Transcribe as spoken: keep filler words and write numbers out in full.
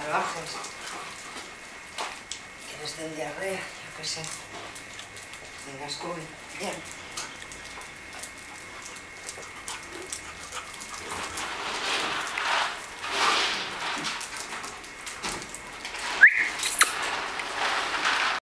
relajes. Que les den diarrea, yo qué sé. Tengas COVID. Bien.